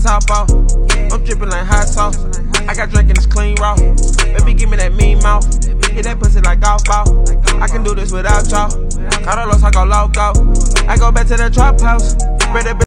top off. I'm dripping like hot sauce. I got drink and it's clean raw. Baby, give me that mean mouth. Hit that pussy like golf ball. I can do this without y'all. Carlos, I go loco. I go back to the trap house. Spread that